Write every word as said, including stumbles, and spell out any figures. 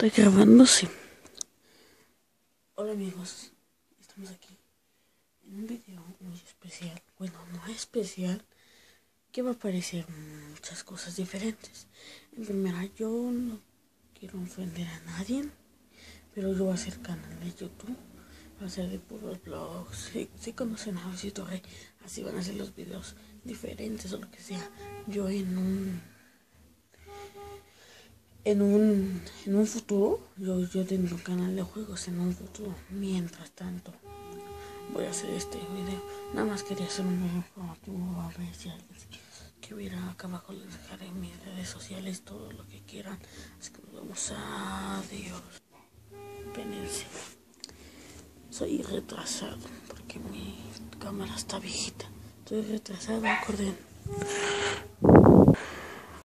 Estoy grabándose. Hola amigos, estamos aquí en un video muy especial. Bueno, no especial, que va a aparecer muchas cosas diferentes. En primera, yo no quiero ofender a nadie, pero yo voy a hacer canal de YouTube. Va a ser de puros vlogs. Si, si conocen a Luisito Rey, así van a ser los videos diferentes o lo que sea. Yo en un En un, en un futuro, yo, yo tendré un canal de juegos en un futuro. Mientras tanto, voy a hacer este video. Nada más quería hacer un video informativo, a ver si alguien que hubiera acá abajo. Les dejaré en mis redes sociales todo lo que quieran. Así que nos vemos. Adiós. Vénense. Soy retrasado porque mi cámara está viejita. Estoy retrasado, acuerden.